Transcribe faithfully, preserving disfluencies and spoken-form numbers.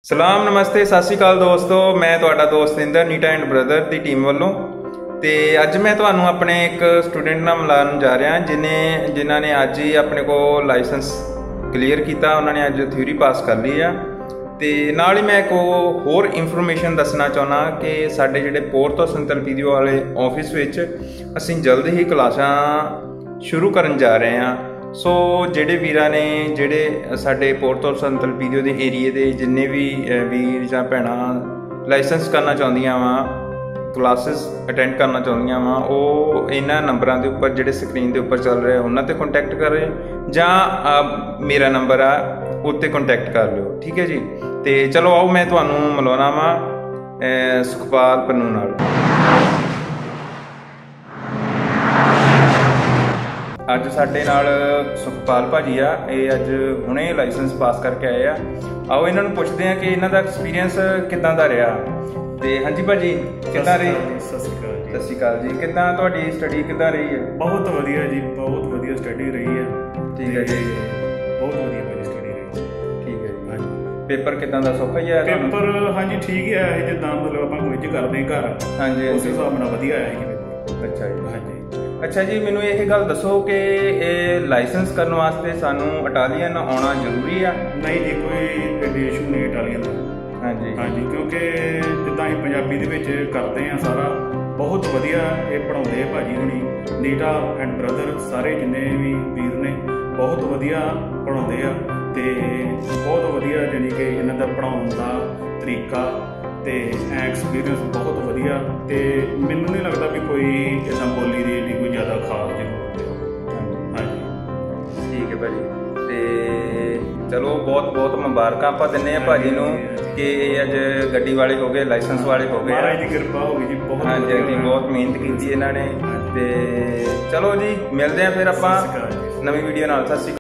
सलाम नमस्ते सत श्री अकाल दोस्तों, मैं तुहाडा दोस्त इंदर नीटा एंड ब्रदर की टीम वालों। तो अज मैं तुहानू अपने एक स्टूडेंट नाल मिलान जा रहा जिन्हें जिन्हों ने अज ही अपने को लाइसेंस क्लीयर किया। उन्होंने अज थ्योरी पास कर ली है। तो नाल ही मैं एक होर इंफॉर्मेशन दसना चाहना कि साडे जिहड़े पोर्ट ऑफ संतल पीडीओ वाले ऑफिस विच असीं जल्द ही क्लासां शुरू करन जा रहे हैं। सो जेडे वीरां ने जेडे साडे पोर्ट ऑफ संतल पीडीओ के एरिए के जिन्ने भी वीर जां भैणां लाइसेंस करना चाहुंदियां वा, क्लासिस अटेंड करना चाहुंदियां वा, वो इन्हां नंबरां दे उपर जेडे स्क्रीन के उपर चल रहे उन्हां ते कॉन्टैक्ट करें जां मेरा नंबर आ उत्ते कॉन्टैक्ट कर लियो। ठीक है जी। तो चलो आओ मैं तुहानू मिलाउणा वा सुखपाल पन्नू नाल। अज साडे नाल सुखपाल भाजी आ, ये अज हुणे लाइसेंस पास करके आए आ। आओ इन्हां नूं पुछदे आ कि इन्हां दा एक्सपीरियंस किदां दा रहा। ते हाँ जी भाजी किदां रही? सत श्री अकाल जी। सत श्री अकाल जी। किदां तुहाडी स्टडी किदां रही है? बहुत वधिया जी, बहुत वधिया स्टडी रही है। ठीक है जी, बहुत वधिया भाजी स्टडी रही। ठीक है जी। हाँ जी। पेपर किदां दा सौखा ही आया? पेपर हाँ जी ठीक है, जिद्दां मतलब आपां क्विज करदे घर, हाँ जी, उस हिसाब नाल वधिया आया जी पेपर। अच्छा जी। हाँ जी। अच्छा जी, मैनू ये गल दसो कि लाइसेंस करने वास्ते सानू इटालियन आना जरूरी है? नहीं जी, कोई एडी इशू नहीं इटालियन का। हाँ जी हाँ जी, क्योंकि जिद्दां असीं पंजाबी दे विच करदे आ सारा बहुत वधिया ये पढ़ाउंदे भाजी हुणी, नीटा एंड ब्रदर सारे जिन्ने भी वीर ने बहुत वधिया पढ़ाउंदे आ ते बहुत वधिया जानी कि इन्हां दा पढ़ाउण दा तरीका ते एक्सपीरियंस बहुत वधिया। ते मैनू नहीं लगता भी कोई इदां बोली दी एडी कोई ज़्यादा खास जरूरत है। हाँ जी ठीक है भाजी। तो चलो बहुत बहुत मुबारक आप दिने भाजी नूं कि अज गड्डी वाले हो गए, लाइसेंस वाले हो गए। महाराज दी कृपा हो गई जी, बहुत हाँ जी जी, बहुत मेहनत की इन्होंने। तो चलो जी मिलते हैं फिर आपां नवीं वीडियो नाल। सत श्री अकाल।